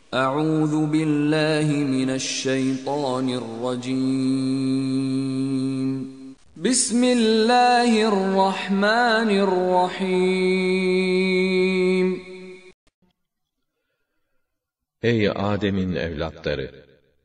أعوذ بالله من الشيطان الرجيم بسم الله الرحمن الرحيم Ey Adem'in evlatları!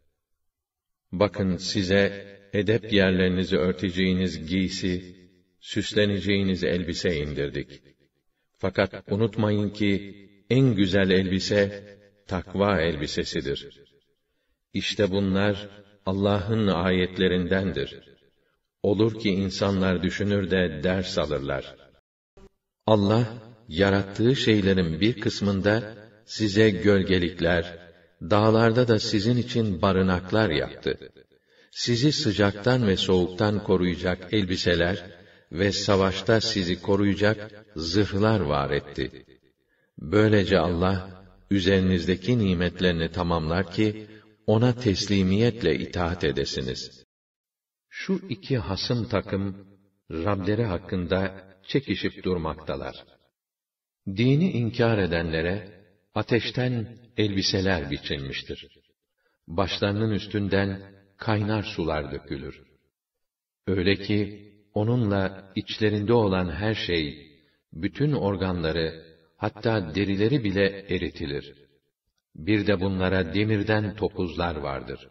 Bakın size edep yerlerinizi örteceğiniz giysi, süsleneceğiniz elbise indirdik. Fakat unutmayın ki en güzel elbise takva elbisesidir. İşte bunlar Allah'ın ayetlerindendir. Olur ki insanlar düşünür de ders alırlar. Allah, yarattığı şeylerin bir kısmında size gölgelikler, dağlarda da sizin için barınaklar yaptı. Sizi sıcaktan ve soğuktan koruyacak elbiseler ve savaşta sizi koruyacak zırhlar var etti. Böylece Allah, üzerinizdeki nimetlerini tamamlar ki, ona teslimiyetle itaat edesiniz. Şu iki hasım takım, Rableri hakkında çekişip durmaktalar. Dini inkar edenlere, ateşten elbiseler biçilmiştir. Başlarının üstünden kaynar sular dökülür. Öyle ki, onunla içlerinde olan her şey, bütün organları, hatta derileri bile eritilir. Bir de bunlara demirden topuzlar vardır.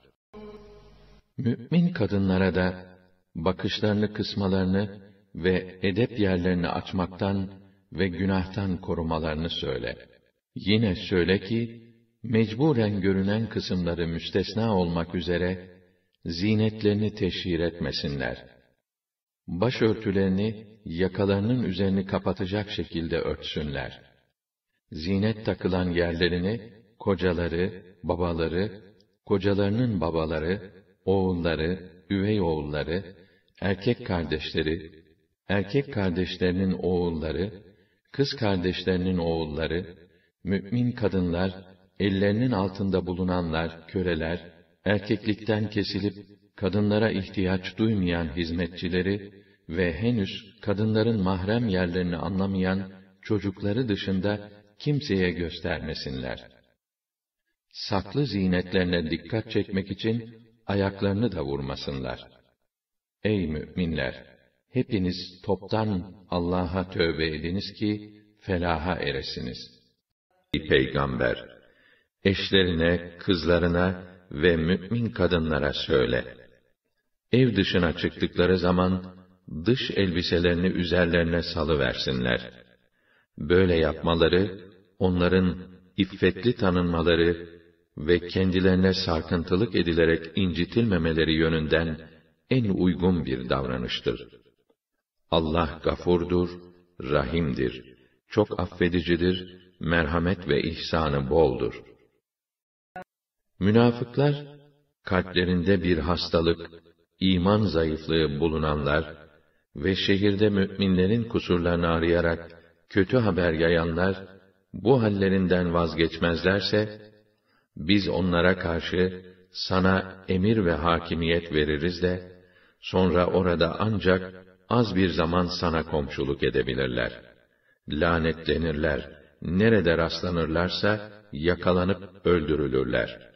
Mü'min kadınlara da, bakışlarını kısmalarını ve edep yerlerini açmaktan ve günahtan korumalarını söyle. Yine söyle ki, mecburen görünen kısımları müstesna olmak üzere, zinetlerini teşhir etmesinler. Başörtülerini, yakalarının üzerini kapatacak şekilde örtsünler. Zinet takılan yerlerini, kocaları, babaları, kocalarının babaları, oğulları, üvey oğulları, erkek kardeşleri, erkek kardeşlerinin oğulları, kız kardeşlerinin oğulları, mü'min kadınlar, ellerinin altında bulunanlar, köleler, erkeklikten kesilip, kadınlara ihtiyaç duymayan hizmetçileri ve henüz kadınların mahrem yerlerini anlamayan çocukları dışında kimseye göstermesinler. Saklı zinetlerine dikkat çekmek için ayaklarını da vurmasınlar. Ey mü'minler! Hepiniz toptan Allah'a tövbe ediniz ki felaha eresiniz. Ey Peygamber! Eşlerine, kızlarına ve mü'min kadınlara söyle. Ev dışına çıktıkları zaman, dış elbiselerini üzerlerine salıversinler. Böyle yapmaları, onların iffetli tanınmaları ve kendilerine sarkıntılık edilerek incitilmemeleri yönünden en uygun bir davranıştır. Allah gafurdur, rahimdir, çok affedicidir, merhamet ve ihsanı boldur. Münafıklar, kalplerinde bir hastalık, iman zayıflığı bulunanlar ve şehirde mü'minlerin kusurlarını arayarak kötü haber yayanlar, bu hallerinden vazgeçmezlerse, biz onlara karşı sana emir ve hakimiyet veririz de, sonra orada ancak az bir zaman sana komşuluk edebilirler. Lanetlenirler, nerede rastlanırlarsa yakalanıp öldürülürler.